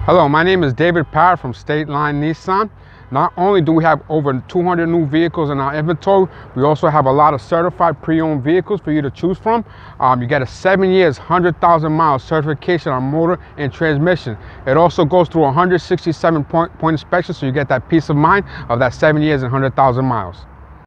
Hello, my name is David Parrott from State Line Nissan. Not only do we have over 200 new vehicles in our inventory, we also have a lot of certified pre-owned vehicles for you to choose from. You get a 7 years, 100,000 miles certification on motor and transmission. It also goes through a 167 point inspection, so you get that peace of mind of that 7 years and 100,000 miles.